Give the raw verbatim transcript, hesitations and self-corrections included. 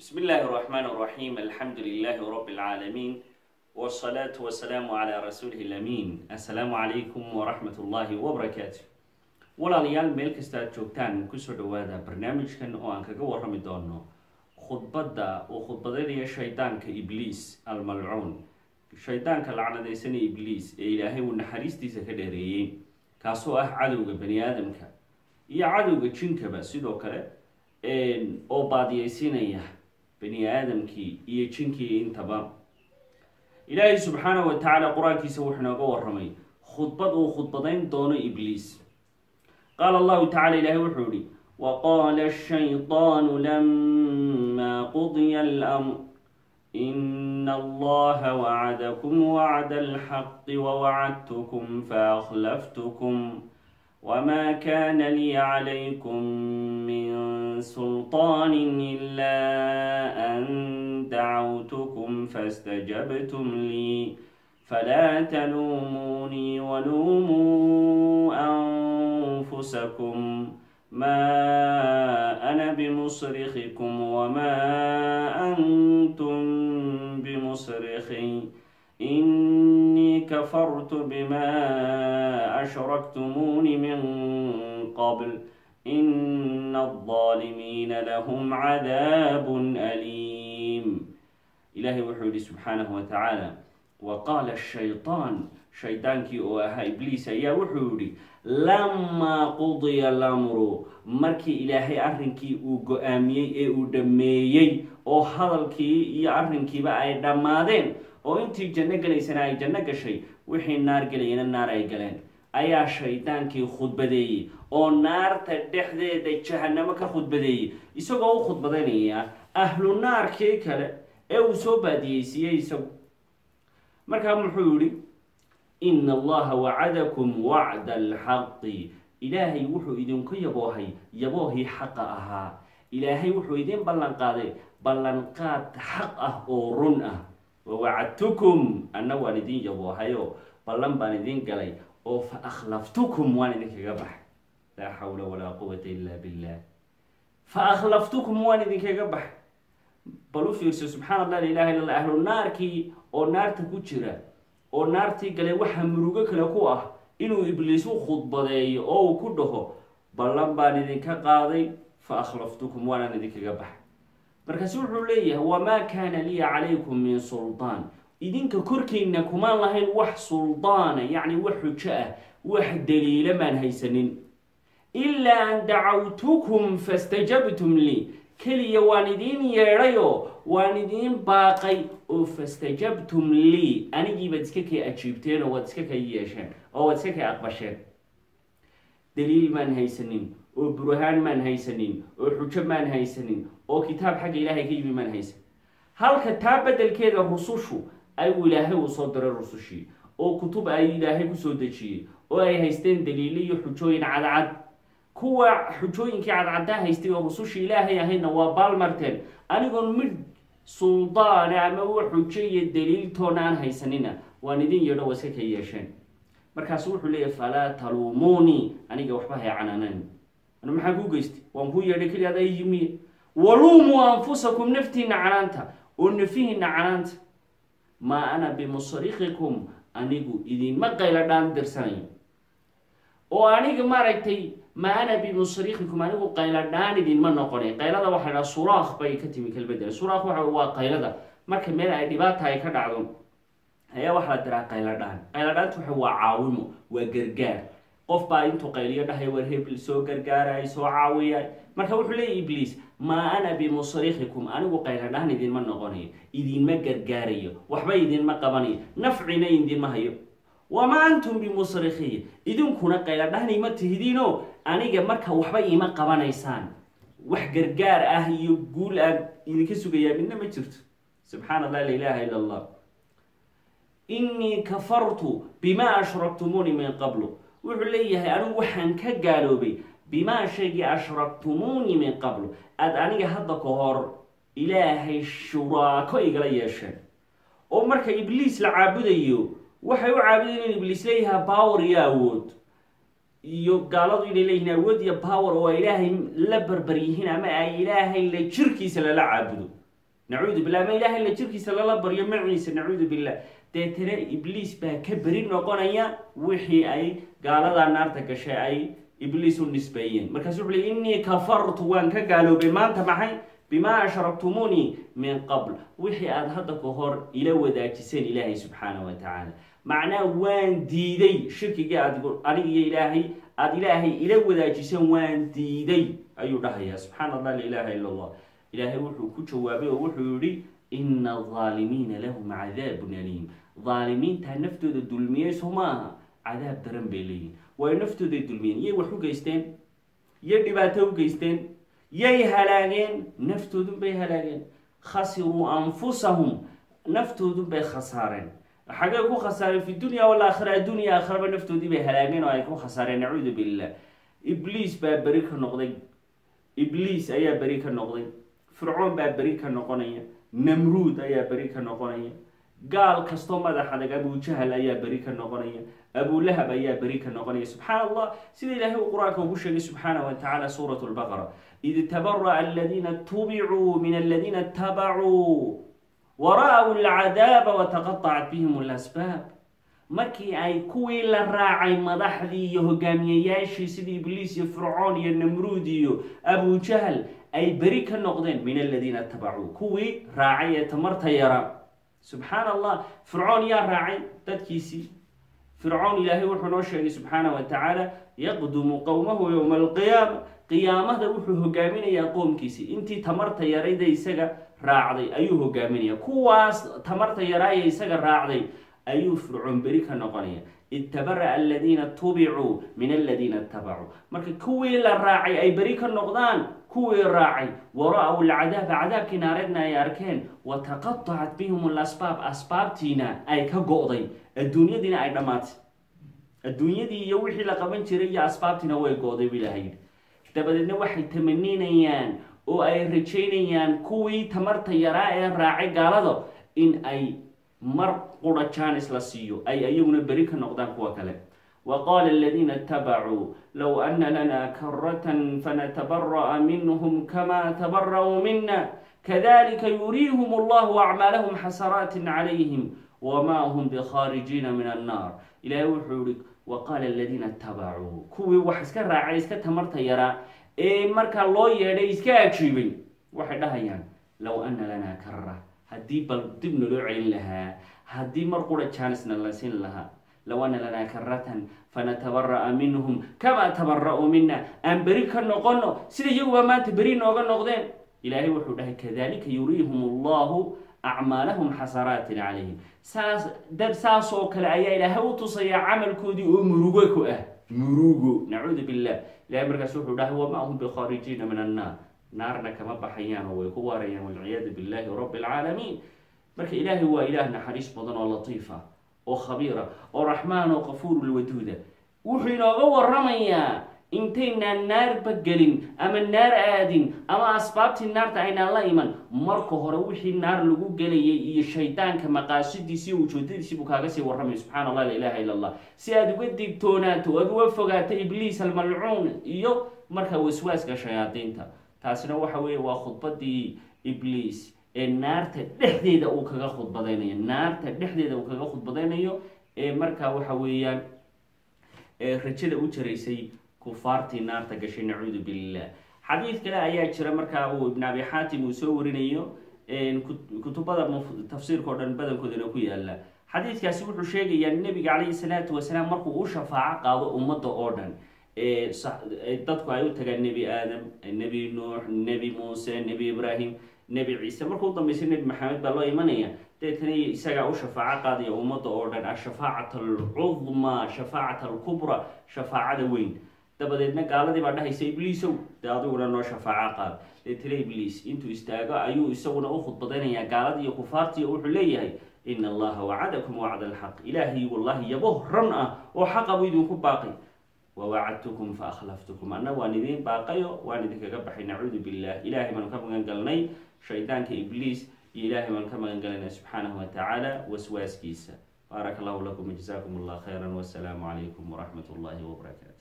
بسم الله الرحمن الرحيم الحمد لله رب العالمين والصلاة والسلام على رسوله الأمين السلام عليكم ورحمة الله وبركاته walaalyaal meel kasta aad joogtaan kusoo dhawaada barnaamijkan oo aan kaga warrami doono khudbadda oo khudbadeynaya shaydaanka ibliis almalcuun shaydaanka lacnadaysanaya ibliis ee ilaahay uu naxariistiisa ka dheereeyey kaasoo ah cadowga bani aadamka iyo cadowga jinkaba sidoo kale oo baadiyaysiinaya bani aadamkii iyo jinkii intaba ilaahay subxaanahu wa tacaala qur-aankiisa wuxuu nooga warramay khudbad uu khudbadayn doono ibliis قال الله تعالى إلهي وحوري وقال الشيطان لما قضي الأمر إن الله وعدكم وعد الحق ووعدتكم فأخلفتكم وما كان لي عليكم من سلطان إلا أن دعوتكم فاستجبتم لي فلا تلوموني ولوموا أنفسكم ما أنا بمصرخكم وما أنتم بمصرخي إني كفرت بما أشركتموني من قبل إن الظالمين لهم عذاب أليم إلهي وحولي سبحانه وتعالى وقال الشيطان شيطانك أوها إبليس يا وحوري لما قضي الأمر مركي إلهي أرنكي وقامي ودميي أو هذلكي يا أرنكي بقى دمادين أو أنتي جنة قليسنا أي جنة شيء وحين النار قلينا النار أي قلين أيا شيطانكي خد بدي أو نار تدحدي دي جهنم كخد بدي يسوقوا خد بدني أهل النار كي كلا أو سو بدي سيسو مركا محوري إن الله وعدكم وعد الحق إلهي وحو إذن كي يبوهي يبوهي حق أها إلهي وحو إذن بلن قادي بلن قاد حق أو رن أه ووعدتكم أنه واندين يبوهيو بلن باندين قلي أو فأخلفتكم واندين كيقبح لا حول ولا قوة إلا بالله فأخلفتكم واندين كيقبح بلو فيرسو سبحان الله لا إله إلا الله أهل النار كي أو نار تكوشرة أو نار تيجي وحنا مروجة كلا كواه إنه إبليسو خطبة أو كده بلان باني ذيك قاضي فأخلفتكم وأنا ذيك جبح بركسور عليه وما كان لي عليكم من سلطان إذن ككركي إنكم الله وح سلطان يعني وح شاء وح دليل من هيسنين إلا أن دعوتكم فاستجبتم لي كلي واندين يريو واندين باقي فاستجبتم لي أنا جيبت سككي أجيبتين أو سككي يشان أو سككي أقبشان دليل من هيسنين أو برهان من هيسنين أو حجب من هيسنين أو كتاب حق إلهي كيب من هيسن هل كتاب بدل كذا رسوشو أي إلهي وصدر الرسوشي أو كتب أي إلهي وصدرشي أو أي هيستين دليلي حجوين على عد كوا حجوين كي عد عدها هيستي ورسوشي إلهي هنا وبال مرتين أنا قول مد سلطان أما هو حجية دليل تونان هيسنينا واندين يدو وسكي يشان مركاسو حلي فلا تلوموني أنا قول وحبها عنانان أنا محاقو قيستي وانكو يدي كلي هذا يجمي ولوموا أنفسكم نفتين عنانتا ونفيهن عنانتا ما أنا بمصريخكم أنا قول إذن ما قيل دان درساني وأنا مارتي ما أنا بمصريخكم أنا أقول قيل دان دين من نقولي قيل هذا واحد صراخ بي كتمي كالبدل صراخ واحد هو قيل هذا مركب ميلا إدبات هاي كدعون هي واحد ترى قيل دان قيل دان هو عاومه وجرجار قف با انتو قيليه ده هي ورهب سو جرجار أي سو عاوية مركب وحلي إبليس ما أنا بمصريخكم أنا أقول قيل دان دين من نقولي إذن ما جرجاريه وحبا إذن ما قبني نفعنا إذن ما هي وما أنتم بمصرخي إذن كنا قيل دهني ما تهدينو أنا جمرك وحبا إيمان قبنا إنسان وحجرجار أهي يقول إذا كسو جيا منا ما ترت سبحان الله لا إله إلا الله إني كفرت بما أشركتموني من قبل وعليه أنا وحن كجالو بي بما شيء أشركتموني من قبل أد أنا هذا كهار إلهي الشراكة إجريشان ومرك إبليس لعابد يو waxay u caabudeen in ibliis leeyahay power iyo awood iyo gaaladu inay leeyihiin awood iyo power oo ilaahay la barbar yihiin ama ay ilaahay la jirkiisa la caabudo nacuudu billah ma ilaahay la jirkiisa lala baryo maciisa nacuudu billah deetana ibliis baa ka beri noqonaya wixii ay gaaladaa naarta gashay ay ibliis u nisbeeyeen markaas wuxuu leey innii kafartu waan ka gaaloobay maanta maxay bimaa ashraktumuni min qabl wixii aad hadda ka hor ila wadaajiseen ilaahay subxaanahu wa tacaala macnaa waan diiday shirkigii aad aniga iyo ilaahay aada ilaahay ila wadaajiseen waan diiday ayuu dhahayaa subxaana allah la ilaaha ila allah ilaahay wuxuu ku jawaabay oo wuxuu yihi ina alظaalimiina lahum cadaabun aliim dhaalimiintaa naftooda dulmiyey soo ma aha cadaab daran bay leeyihin waayo naftooday dulmiyeen yay wax u geysteen yay dhibaato u geysteen yay halaageen naftoodun bay halaageen khasiruu anfusahum naftoodun bay khasaareen xagee ku khasaareen fi dunya walaakhira addunya aakhiraba naftoodii bay halaageen oo ay ku khasaareen nacuudu billah ibliis baa beri ka noqday ibliis ayaa beri ka noqday fircoon baa beri ka noqonaya namruud ayaa beri ka noqonaya gaal kastoo madax adag abujahal ayaa beri ka noqonaya abulahab ayaa beri ka noqonaya subxaana allah sida ilaahay uu qur-aanka ugu sheegay subxaana wa tacaala suurat lbaqara id tabara'a aladiina tubicuu min aladiina itabacuu wara'w alcadaaba wataqaطacat bihim alasbaab markii ay kuwii la raacay madaxdii iyo hogaamiyayaashii sidii ibliis iyo fircoon iyo namruud iyo abujahal ay beri ka noqdeen min aladiina itabacuu kuwii raacay ee tamarta yara subxaana allah fircoon yaa raacay dadkiisii fircoon ilaahay wuxuu noo sheegay subxaana wa tacaala yaqdumu qowmahu yowma alqiyaama qiyaamada wuxuu hogaaminayaa qoomkiisii intii tamarta yarayda isaga raacday ayuu hogaaminaya kuwaas tamarta yaraaya isaga raacday ayuu fircoon beri ka noqonaya id tabara'a aladiina tubicuu min aladiina itabacuu marka kuwii la raacay ay beri ka noqdaan kuwii raacay wara'w alcadaaba cadaabkii naareedna ay arkeen wataqaطacat bihim alasbaab asbaabtiina ay ka go'day adduunyadiina ay dhammaatay adduunyadii iyo wixii la qaban jiray iyo asbaabtiina way go'day bu ilahay yidhi dabadeedna waxay tamaninayaan oo ay rajaynayaan kuwii tamarta yaraa ee raacay gaalada in ay mar qura jaanis la siiyo ay ayaguna beri ka noqdaan kuwa kale وقال الذين اتبعوا لو أن لنا كرة فنتبرأ منهم كما تبرأوا منا كذلك يريهم الله أعمالهم حسرات عليهم وما هم بخارجين من النار إلى وحورك وقال الذين اتبعوا كوي وحسك راعي اسك تمرت يرى إيه مركا الله يدي اسك أكشيبين وحدها يعني لو أن لنا كرة هدي بل ضمن لعين لها هدي مرقولة شانسنا لسين لها لو أن لنا كرة فنتبرأ منهم كما تبرأوا منا أن بريكا نقولنا سيدي يوبا ما تبرين نقول نقدين إلهي وحده كذلك يريهم الله أعمالهم حسرات عليهم ساس در ساسو كلا أيا إلهي وتصيا عمل كودي ومروقكو أه مروقو نعوذ بالله لا يمرك سوحو ده وما هم بخارجين من النار نارنا كما بحيان ويكواريان والعياذ بالله رب العالمين مرك إلهي هو إلهنا حريص بدن ولطيفة وخبيرة ورحمن وغفور الودود وحين غور رميا intayna naarba gelin ama naar aadin ama asbaabtii naarta ayna la iman marka hore wixii naar lagu gelayay iyo shaydaanka maqaasidiisii uu joodadiisii buu kaaga sii warramay subxaana allah la ilaaha illa allah si aad uga digtoonaato aad uga fogaato ibliis almalcuun iyo marka waswaaska shayaadiinta taasina waxa weeye waa khudbadii ibliis ee naarta dhexdeeda uu kaga khudbadaynayo naarta dhexdeeda uu kaga khudbadaynayo ee marka waxa weeyaan ee rajada u jaraysay كفارتي نار تقشي نعوذ بالله حديث كلا آيات شرا مركا ابن أبي حاتم وسورينيو كتب هذا تفسير كردن بدن كذا كوي الله حديث كاسبوح الشيء يعني النبي عليه الصلاة والسلام مركو وشفاعة قاضي أمته أردن تذكر أيوة تجا النبي آدم النبي نوح النبي موسى النبي إبراهيم النبي عيسى مركو ضم يصير النبي محمد بالله إيمانية تتني سجع وشفاعة قاضي أمته أردن الشفاعة العظمى شفاعة الكبرى شفاعة وين dabadeedna gaaladii baa dhahaysay ibliisow dee adiguna noo shafaaca qaad ee tira ibliis intuu istaago ayuu isaguna u khudbadaynayaa gaaladii iyo kufaartii wuxuu leeyahay ina allaha wacadakum wacda alxaq ilaahay wallahi yabo ran ah oo xaqa buu idinku baaqay wawacadtukum faakhlaftukum anna waan idiin baaqayo waan idinkaga baxay nacuudu billah ilaahay baanu ka magan galnay shaydaanka ibliis iyo ilaahay baanu ka magan galanay subxaanahu watacaala waswaaskiisa baaraka allahu lakum jazakum allah khayran wassalaamu calaykum waraxmat ullahi wabarakaatu